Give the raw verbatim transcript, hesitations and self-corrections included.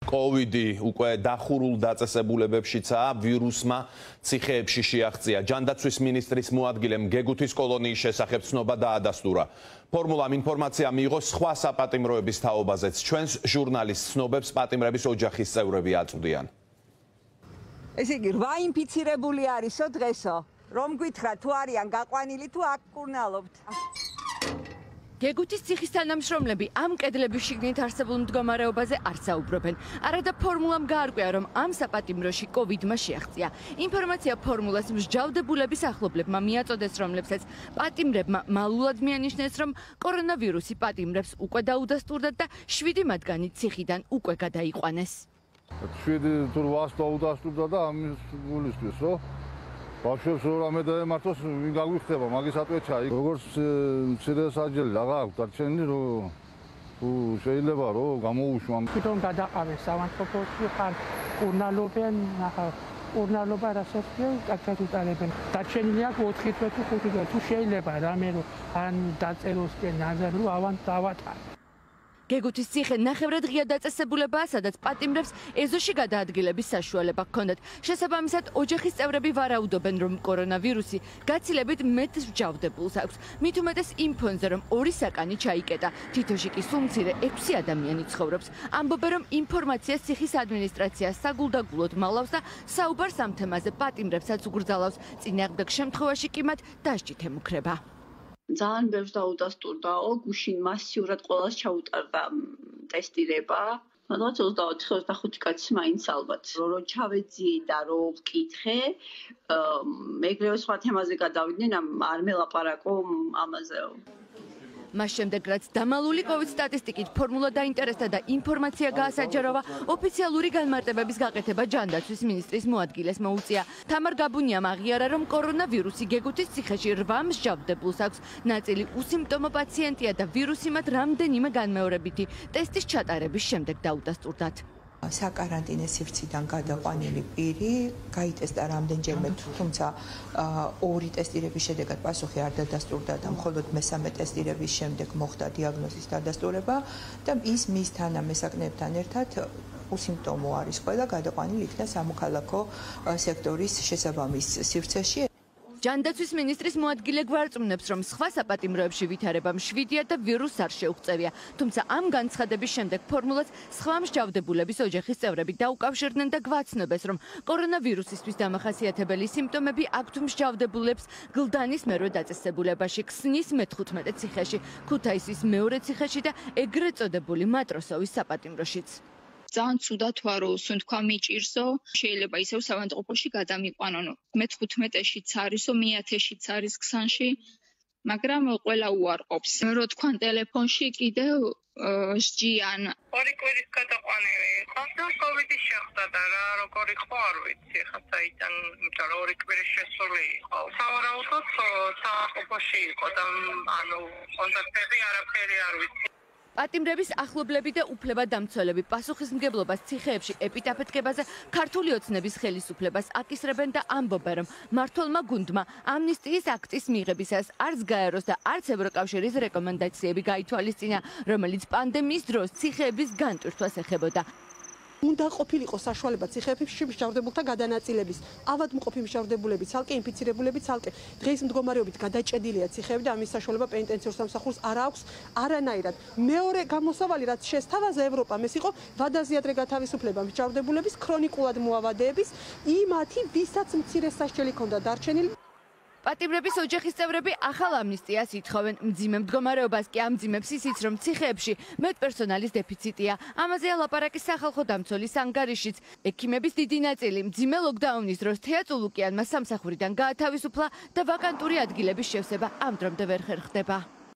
კოვიდი უკვე დახურულ დაწესებულებებშიცაა, ვირუსმა ციხეებში შეაღწია. ჯანდაცვის მინისტრის მოადგილემ გეგუთის კოლონიის შესახებ ცნობა დაადასტურა. ფორმულამ ინფორმაცია მიიღო სხვა საპატიმროების თაობაზეც. ჩვენს ჟურნალისტ ცნობებს პატიმრების ოჯახის წევრები აწვდიან. ესე იგი, რვა ინფიცირებული არისო დღესო. რომ გითხრა თუ არიან გაყვანილი თუ აქ კურნალობთ. გეგუთის ციხის თანამშრომლები ამ კედლების შიგნით არსებულ მდგომარეობაზე არ საუბრობენ. არადა ფორმულამ გაარკვია, რომ ამ საპატიმროში კოვიდმა შეაღწია. ინფორმაცია ფორმულას მსჯავრდებულების ახლობლებმა მიაწოდეს, რომლებსაც პატიმრებმა მალულად მიანიშნეს, რომ კორონავირუსი პატიმრებს უკვე დაუდასტურდათ და შვიდი მათგანი ციხიდან უკვე გადაიყვანეს. შვიდი თუ რვას დაუდასტურდა და ამის გულისთვის, რომ ბავშვებს რამე დაემართოს, ვინ გაგვიხდება, მაგის ატვეჩა. როგორც მცირე საჯელი რაღა აქვს დარჩენილი, რომ თუ შეიძლება რომ გამოუშვან. თვითონ გადაყავეს ავანტყოფოში ხარ კურნალობენ, ახლა კურნალობა რასაც კაცად უტარებენ. დარჩენილი აქვს ოთხი თვე თუ ხუთი თვე. თუ შეიძლება რამე რომ ან დაწეროს კი ნაზარ რომ ავან დავატარ. გეგუთის ციხე ნახევრად ღია დაწესებულებაა, სადაც პატიმრებს ეზოში გადაადგილების საშუალება ჰქონდათ. შესაბამისად, ოჯახის წევრები ვარაუდობენ, რომ კორონავირუსი გაცილებით მეტ მსჯავრდებულს აქვს. მით უმეტეს იმ ფონზე, რომ ორი საკანი ჩაიკეტა. თითოში კი სულ მცირე ექვსი ადამიანი ცხოვრობს. ამბობენ, რომ ინფორმაციას ციხის ადმინისტრაცია საგულდაგულოდ მალავს და საუბარს ამ თემაზე პატიმრებსაც უგრძალავს. წინააღმდეგ შემთხვევაში კი მათ დასჯით ემუქრება. ძალიან ბევრს დაუდასტურდაო, გუშინ მასიურად ყველას ჩაუტარდა ტესტირება. სადღაც ოცდაოთხი ოცდახუთი კაცი მაინც ალბათ. რო ჩავეძიე და რო ვკითხე, ეგრევე სხვა თემაზე გადავიდნენ, არ მელაპარაკო ამაზეო. მას შემდეგ, რაც დამალული კოვიდ სტატისტიკით ფორმულა დაინტერესდა და ინფორმაცია გაასაჯაროვა, ოფიციალური განმარტებების გაკეთება ჯანდაცვის მინისტრის მოადგილეს მოუწია. თამარ გაბუნიამ აღიარა, რომ კორონავირუსი გეგუთის ციხეში რვა მსჯავრდებულს აქვს. ნაწილი უსიმპტომო პაციენტია და ვირუსი მათ რამდენიმე განმეორებითი ტესტის ჩატარების შემდეგ დაუდასტურდათ. საკარანტინე სივრციდან გადაყვანილი პირი გაიტესტა რამდენჯერმე, თუმცა ორი ტესტირების შედეგად პასუხი არ დადასტურდა და მხოლოდ მესამე ტესტირების შემდეგ მოხდა დიაგნოზის დადასტურება და ის მის თანამესაკნეებთან ერთად უსიმპტომო არის ყველა გადაყვანილი იქნა სამოქალაქო სექტორის შესაბამის სივრცეში. ჯანდაცვის მინისტრის მოადგილე გვარწმუნებს, რომ სხვა საპატიმროებში ვითარება მშვიდია და ვირუსს არ შეუღწევია. თუმცა ამ განცხადების შემდეგ ფორმულას სხვა მსჯავრდებულების ოჯახის წევრები დაუკავშირდნენ და გვაცნობეს, რომ კორონავირუსისთვის დამახასიათებელი სიმპტომები აქვთ მსჯავრდებულებს გლდანის მერვე დაწესებულებაში, ქსნის მეთხუთმეტე ციხეში, ქუთაისის მეორე ციხეში და ეგრეთ წოდებული მატროსოვის საპატიმროშიც. ძალიან ცუდად ვარო, სუნთქვა მიჭირსო, შეიძლება ისევ ავადმყოფოში გადამიყვანონ. მეთხუთმეტეშიც არისო, მეათეშიც არის ქსანში, მაგრამ ყველა უარყოფს. რო თქვან ტელეფონში კიდევ სჯიან. ორი კვირის გადაყვანილი. ხალხო კოვიდის შეხვდა და რა როგორი ხო არ ვიცი, ხა საიდან, იმიტომ რომ ორი კვირის შესული იყო. სავარაუდოდ საავადმყოფოში იყო და ანუ კონტაქტები არაფერი არ ვიცი. პატიმრების ახლობლები და უფლებადამცველები პასუხისმგებლობას ციხეებში ეპიტაფეთქებაზე ქართული ოცნების ხელისუფლებას აკისრებენ და ამბობენ, რომ მმართველმა გუნდმა ამნისტიის აქტის მიღებისას არც გაეროს და არც ევროკავშირის რეკომენდაციები გაითვალისწინა, რომელიც პანდემიის დროს ციხეების განტვირთვას ეხებოდა. უნდა ყოფილიყო საშუალება ციხეებში მსჯავრდებულთა გადანაწილების. ავადმყოფი მსჯავრდებულები ცალკე, ინფიცირებულები ცალკე. დღეს მდგომარეობით გადაჭედილია ციხეები და ამის საშუალება პენიტენციურ სამსახურს არ აქვს არანაირად. მეორე გამოსავალი, რაც შესთავაზა ევროპამ, ეს იყო ვადაზიადრე გათავისუფლება მსჯავრდებულების ქრონიკულად მოავადეების, იმათი, ვისაც მცირე სასჯელი ჰქონდა დარჩენილი. პატიმრების ოჯახის წევრები ახალ ამნისტიას ითხოვენ. მძიმე მდგომარეობას კი ამძიმებს ისიც, რომ ციხეებში მეტპერსონალის დეფიციტია. ამაზე ლაპარაკი სახალხო დამცველის ანგარიშიც. ექიმების დიდი ნაწილი მძიმე ლოკდაუნის დროს თეატრულუკიანმა სამსახურიდან გაათავისუფლა და ვაკანტური ადგილების შევსება ამ დრომდე ვერ ხერხდება.